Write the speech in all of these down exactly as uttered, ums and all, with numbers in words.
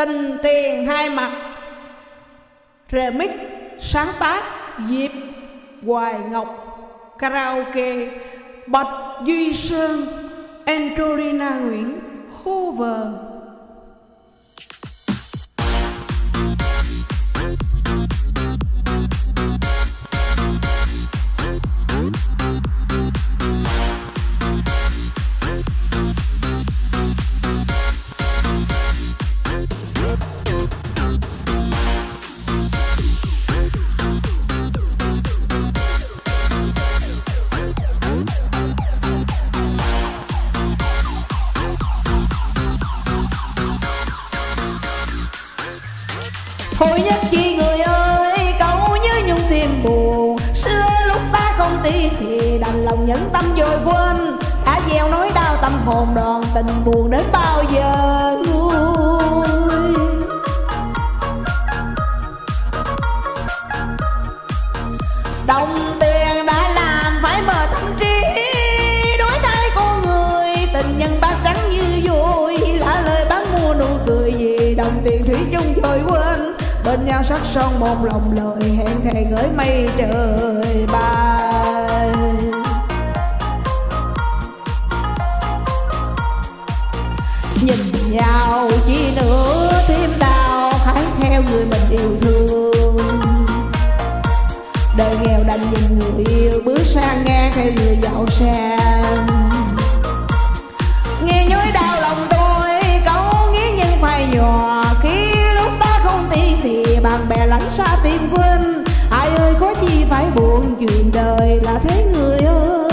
Tình tiền hai mặt. Remix sáng tác Diệp Hoài Ngọc. Karaoke Bạch Duy Sơn, Angelina Nguyễn, Hoover. Thôi nhất chi người ơi, cậu nhớ nhung tim buồn. Xưa lúc ta không tin thì đành lòng nhẫn tâm rồi quên. Đã gieo nỗi đau tâm hồn đòn tình buồn đến bao giờ nguôi. Đồng tiền đã làm phải mờ tâm trí, đổi thay con người. Tình nhân bát trắng như vôi, lạ lời bán mua nụ cười gì. Đồng tiền thủy chung rồi quên, bên nhau sắc son một lòng lời. Hẹn thề gửi mây trời bay. Nhìn nhau chi nữa thêm đau, hãy theo người mình yêu thương. Đời nghèo đành nhìn người yêu bước sang ngang theo người giàu sang. Nghe nhói đau lòng tôi, câu nghĩa nhân phai nhòa. Khi lúc ta không tin thì bạn bè lánh xa tim quên. Ai ơi có chi phải buồn, chuyện đời là thế người ơi.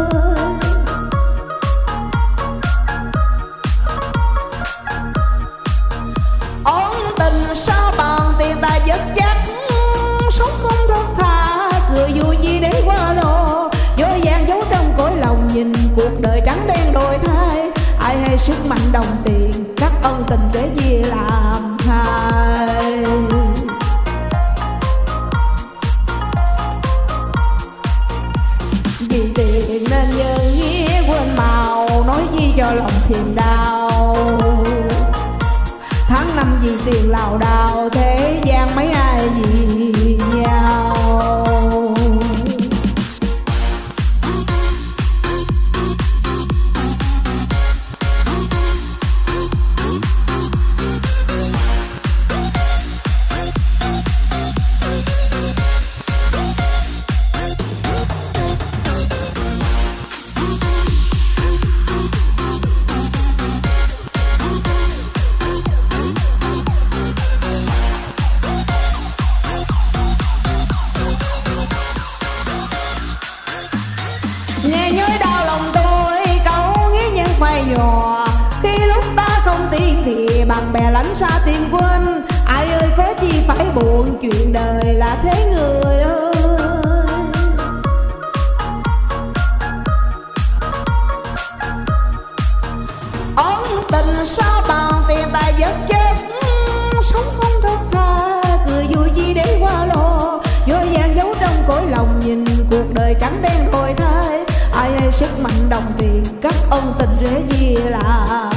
Ôn tình sao bằng tiền tài vật chất, sống không thật thà, cười vui chi để qua lo. Dối gian giấu trong cõi lòng, nhìn cuộc đời trắng đen đổi thay. Ai hay sức mạnh đồng tiền, các ân tình để chia làm hai. Vì tiền nên nhân nghĩa quên màu, nói gì cho lòng thềm đau. Tháng năm vì tiền lào đào, thế gian mấy ai vì nhau. Nghe nhói đau lòng tôi, câu nghĩa nhân phai nhòa. Khi lúc ta không tin thì bạn bè lánh xa tim quên. Ai ơi có chi phải buồn, chuyện đời là thế người ơi. Ôn tình sao bằng tiền tài vật chất, sống không thật thà, cười vui chi để qua lo. Dối gian giấu trong cõi lòng, nhìn cuộc đời trắng đen đổi thay. Ai hay sức mạnh đồng tiền, các ân tình rễ gì là